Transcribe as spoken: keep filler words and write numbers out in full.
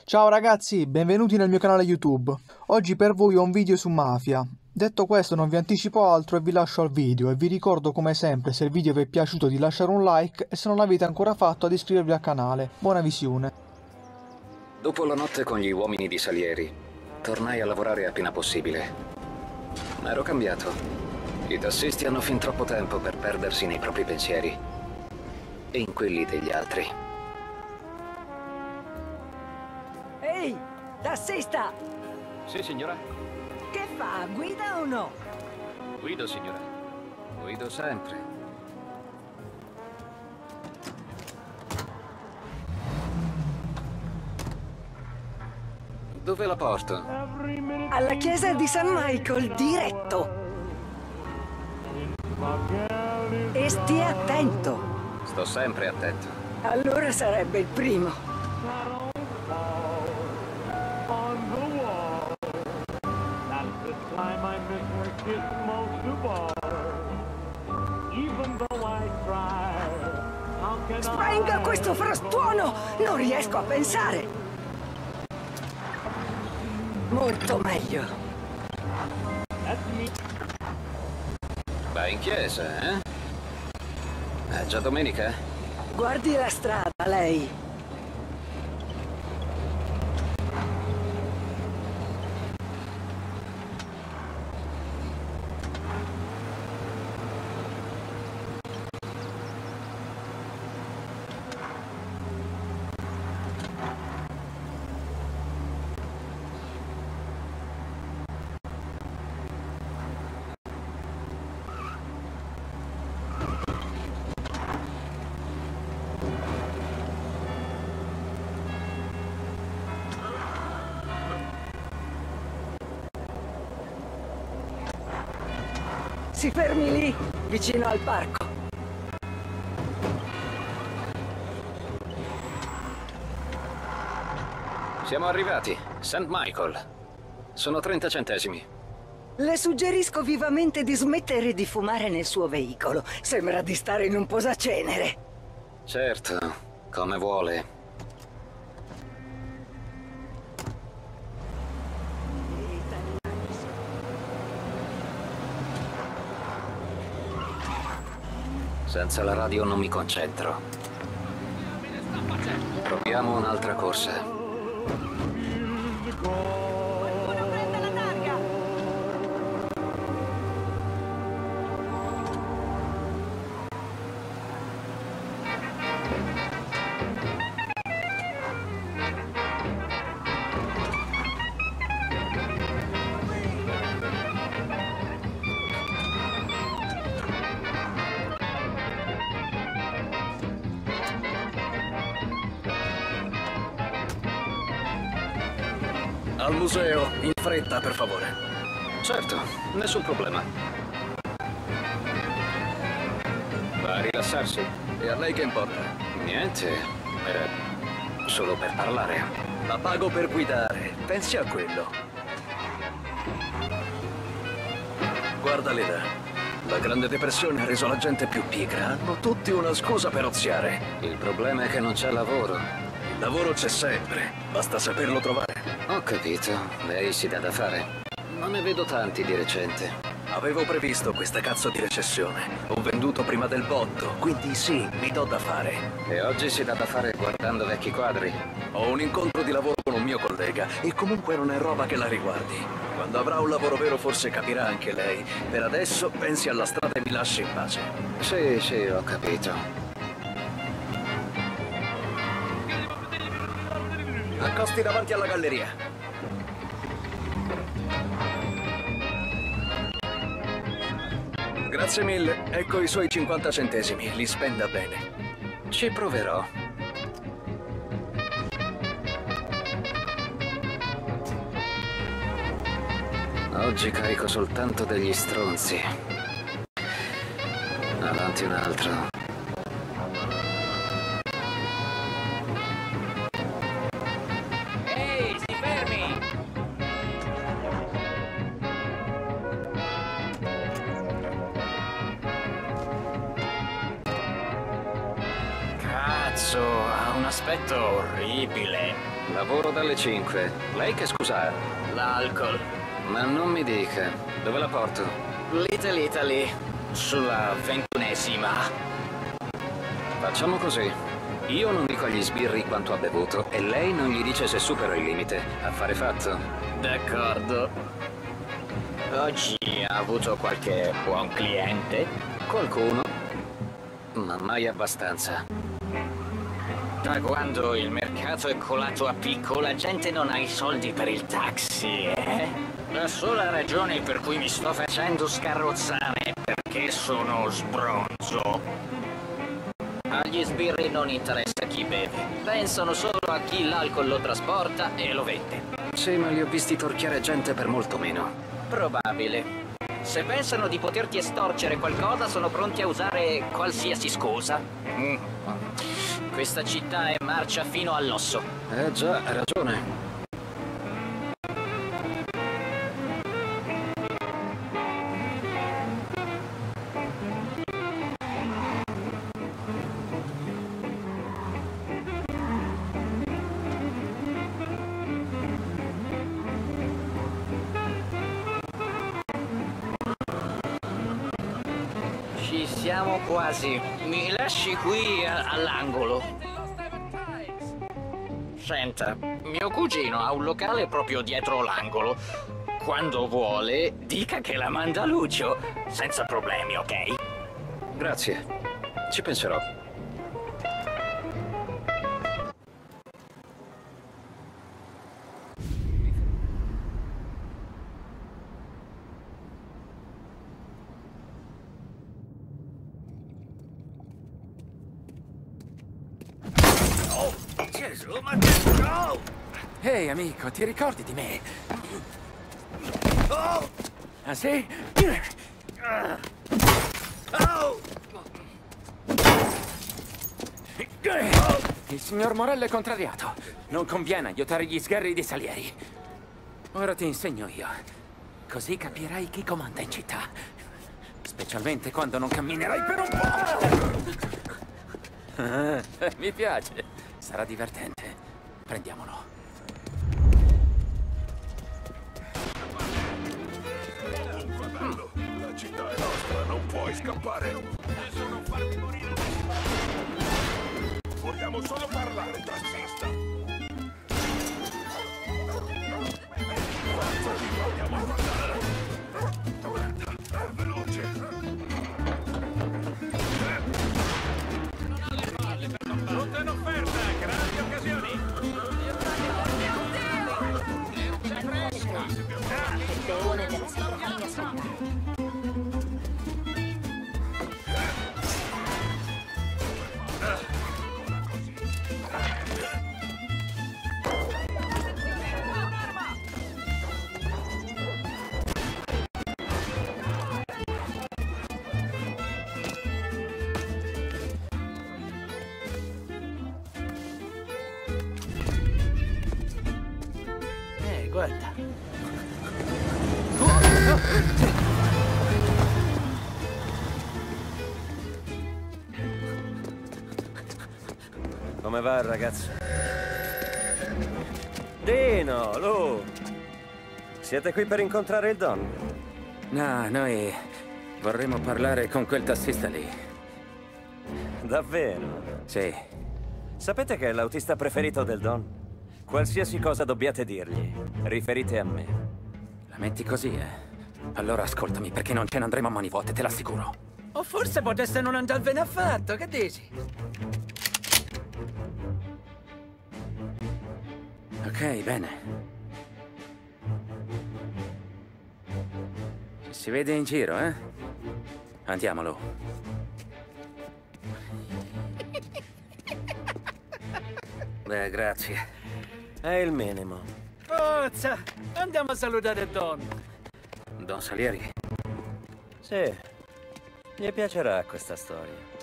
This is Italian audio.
Ciao ragazzi, benvenuti nel mio canale YouTube. Oggi per voi ho un video su Mafia. Detto questo non vi anticipo altro e vi lascio al video e vi ricordo come sempre, se il video vi è piaciuto, di lasciare un like e se non l'avete ancora fatto ad iscrivervi al canale. Buona visione. Dopo la notte con gli uomini di Salieri, tornai a lavorare appena possibile. Ma ero cambiato. I tassisti hanno fin troppo tempo per perdersi nei propri pensieri e in quelli degli altri. Ehi, tassista! Sì, signora. Che fa? Guida o no? Guido, signora. Guido sempre. Dove la porto? Alla chiesa di San Michael, diretto! E stia attento! Sto sempre attento. Allora sarebbe il primo. Sprenga questo frastuono! Non riesco a pensare! Molto meglio. Vai in chiesa, eh? È già domenica? Guardi la strada, lei. Si fermi lì, vicino al parco. Siamo arrivati. Saint Michael. Sono trenta centesimi. Le suggerisco vivamente di smettere di fumare nel suo veicolo. Sembra di stare in un posacenere. Certo, come vuole. Senza la radio non mi concentro. Proviamo un'altra corsa. Al museo, in fretta, per favore. Certo, nessun problema. Va a rilassarsi? E a lei che importa? Niente, era solo per parlare. La pago per guidare, pensi a quello. Guarda Leda, la Grande Depressione ha reso la gente più pigra. Hanno tutti una scusa per oziare. Il problema è che non c'è lavoro. Il lavoro c'è sempre, basta saperlo trovare. Ho capito, lei si dà da fare. Non ne vedo tanti di recente. Avevo previsto questa cazzo di recessione. Ho venduto prima del botto, quindi sì, mi do da fare. E oggi si dà da fare guardando vecchi quadri. Ho un incontro di lavoro con un mio collega e comunque non è roba che la riguardi. Quando avrà un lavoro vero forse capirà anche lei. Per adesso pensi alla strada e mi lasci in pace. Sì, sì, ho capito. Accosti davanti alla galleria. Grazie mille, ecco i suoi cinquanta centesimi, li spenda bene. Ci proverò. Oggi carico soltanto degli stronzi. Avanti un altro. Ehi, si fermi! Cazzo, ha un aspetto orribile. Lavoro dalle cinque. Lei che scusa? L'alcol. Ma non mi dica. Dove la porto? Little Italy. Sulla ventunesima. Facciamo così. Io non dico agli sbirri quanto ha bevuto e lei non gli dice se supero il limite. Affare fatto. D'accordo. Oggi ha avuto qualche buon cliente? Qualcuno, ma mai abbastanza. Da quando il mercato è colato a picco, la gente non ha i soldi per il taxi, eh? La sola ragione per cui mi sto facendo scarrozzare è perché sono sbronzo. Agli sbirri non interessa chi beve. Pensano solo a chi l'alcol lo trasporta e lo vende. Sì, ma li ho visti torchiare gente per molto meno. Probabile. Se pensano di poterti estorcere qualcosa, sono pronti a usare qualsiasi scusa. Mm. Questa città è marcia fino all'osso. Eh già, ha ragione. Ci siamo quasi. Mi lasci qui all'angolo. Senta, mio cugino ha un locale proprio dietro l'angolo. Quando vuole, dica che la manda Lucio. Senza problemi, ok? Grazie. Ci penserò. Gesù, ma che... No! Ehi, hey, amico, ti ricordi di me? Oh! Ah, sì? Oh! Il signor Morello è contrariato. Non conviene aiutare gli sgherri di Salieri. Ora ti insegno io. Così capirai chi comanda in città. Specialmente quando non camminerai per un po'. Ah, mi piace. Sarà divertente. Prendiamolo. La città è nostra, non puoi scappare. Adesso non farmi morire. Vogliamo solo parlare, tassista. Forza, vogliamo parlare. Veloce. Tutta un'offerta, grandi occasioni. Eh, guarda. Come va, ragazzo? Dino, Lu! Siete qui per incontrare il Don? No, noi vorremmo parlare con quel tassista lì. Davvero? Sì. Sapete che è l'autista preferito del Don? Qualsiasi cosa dobbiate dirgli, riferite a me. La metti così, eh? Allora ascoltami, perché non ce ne andremo a mani vuote, te l'assicuro. O forse poteste non andarvene affatto, che dici? Ok, bene. Ci si vede in giro, eh? Andiamolo. Beh, grazie. È il minimo. Forza, andiamo a salutare Don. Don Salieri? Sì, gli piacerà questa storia.